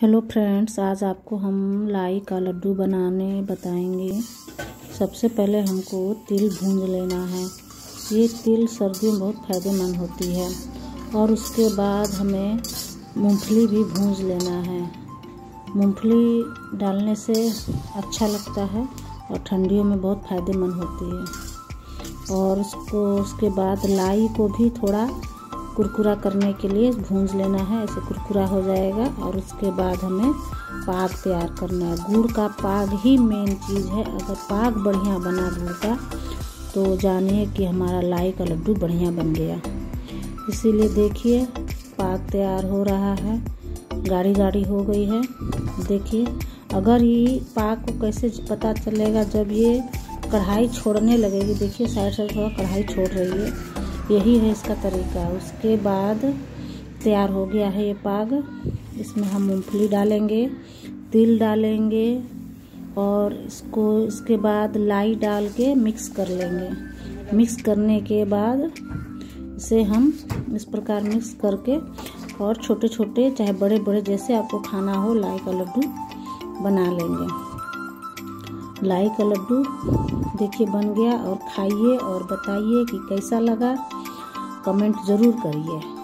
Hello friends, आज आपको हम लाई का लड्डू बनाने बताएंगे। सबसे पहले हमको तिल भूंज लेना है। ये तिल सर्दियों में बहुत फ़ायदेमंद होती है। और उसके बाद हमें मूंगफली भी भूंज लेना है। मूंगफली डालने से अच्छा लगता है और ठंडियों में बहुत फ़ायदेमंद होती है। और उसके बाद लाई को भी थोड़ा कुरकुरा करने के लिए भूंज लेना है। ऐसे कुरकुरा हो जाएगा और उसके बाद हमें पाग तैयार करना है। गुड़ का पाग ही मेन चीज़ है। अगर पाग बढ़िया बना गुड़ का तो जानिए कि हमारा लाई का लड्डू बढ़िया बन गया। इसीलिए देखिए पाग तैयार हो रहा है, गाढ़ी गाढ़ी हो गई है। देखिए, अगर ये पाग को कैसे पता चलेगा, जब ये कढ़ाई छोड़ने लगेगी। देखिए साइड से थोड़ा कढ़ाई छोड़ रही है, यही है इसका तरीका। उसके बाद तैयार हो गया है ये पाग। इसमें हम मूंगफली डालेंगे, तिल डालेंगे और इसके बाद लाई डाल के मिक्स कर लेंगे। मिक्स करने के बाद इसे हम इस प्रकार मिक्स करके और छोटे छोटे चाहे बड़े बड़े जैसे आपको खाना हो लाई का लड्डू बना लेंगे। लाई का लड्डू देखिए बन गया। और खाइए और बताइए कि कैसा लगा, कमेंट ज़रूर करिए।